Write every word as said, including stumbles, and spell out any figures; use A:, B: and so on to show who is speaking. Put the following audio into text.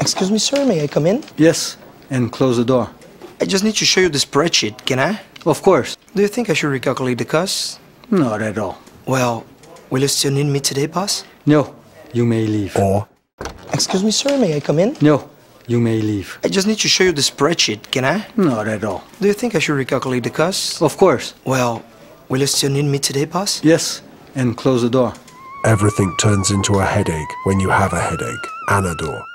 A: Excuse me, sir, may I come in?
B: Yes, and close the door.
A: I just need to show you the spreadsheet, can I?
B: Of course.
A: Do you think I should recalculate the costs?
B: Not at all.
A: Well, will you still need me today, boss?
B: No, you may leave.
C: Or
A: Excuse me, sir, may I come in?
B: No, you may leave.
A: I just need to show you the spreadsheet, can I?
B: Not at all.
A: Do you think I should recalculate the costs?
B: Of course.
A: Well, will you still need me today, boss?
B: Yes, and close the door.
C: everything turns into a headache when you have a headache. Anador.